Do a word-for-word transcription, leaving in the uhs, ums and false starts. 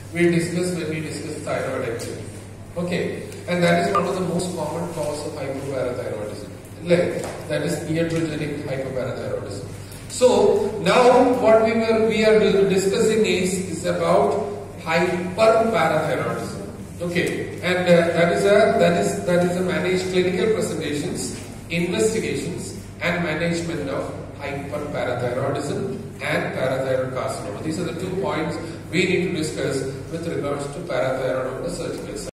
we discussed when we discussed thyroid actually. Okay, and that is one of the most common cause of hypoparathyroidism. Like, that is iatrogenic hypoparathyroidism. So now what we were we are discussing is is about hyperparathyroidism. Okay, and uh, that is a that is that is a managed clinical presentations, investigations, and management of hyperparathyroidism and parathyroid carcinoma. These are the two points we need to discuss with regards to parathyroid on the surgical side.